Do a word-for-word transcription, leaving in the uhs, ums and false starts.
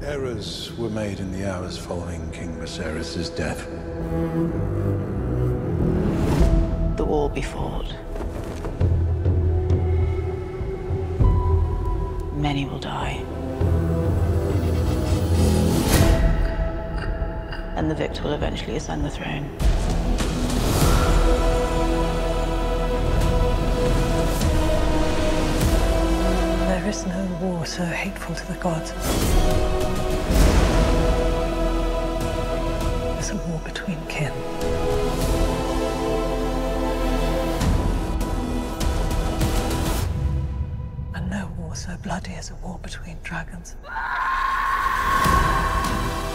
Errors were made in the hours following King Viserys' death. The war be fought. Many will die. And the victor will eventually ascend the throne. There is no war so hateful to the gods as a war between kin. And no war so bloody as a war between dragons.